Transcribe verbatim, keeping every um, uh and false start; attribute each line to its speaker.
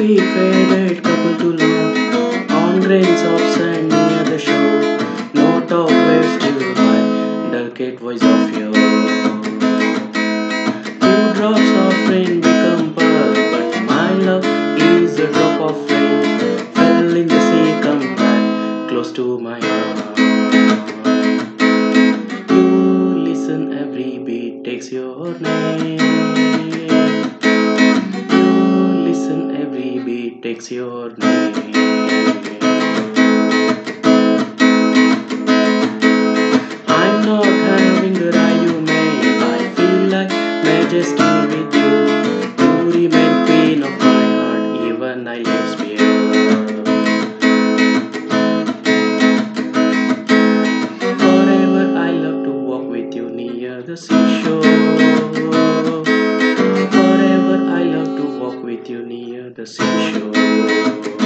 Speaker 1: Slowly faded couple to love on grains of sand near the shore. Note of waves still high, delicate voice of yours. Few drops of rain become pearl, but my love is a drop of rain. Fell in the sea, come back close to my heart. You listen, every beat takes your name. You listen, every beat takes your name. I'm not having the ride you made. I feel like majesty with you. You remain queen of my heart, even I live sphere. Forever I love to walk with you near the seashore. Forever I love to walk with you near the seashore.